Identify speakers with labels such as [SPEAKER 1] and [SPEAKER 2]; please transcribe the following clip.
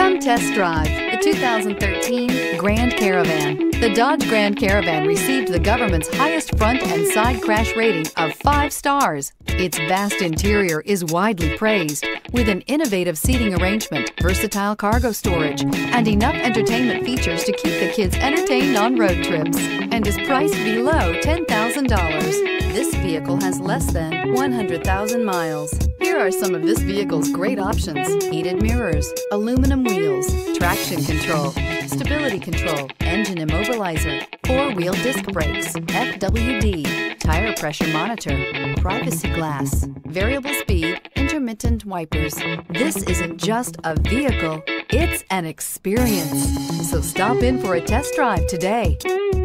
[SPEAKER 1] Come test drive the 2013 Grand Caravan. The Dodge Grand Caravan received the government's highest front and side crash rating of 5 stars. Its vast interior is widely praised, with an innovative seating arrangement, versatile cargo storage, and enough entertainment features to keep the kids entertained on road trips, and is priced below $10,000. This vehicle has less than 100,000 miles. Here are some of this vehicle's great options: heated mirrors, aluminum wheels, traction control, stability control, engine immobilizer, 4-wheel disc brakes, FWD, tire pressure monitor, privacy glass, variable speed, intermittent wipers. This isn't just a vehicle, it's an experience. So stop in for a test drive today.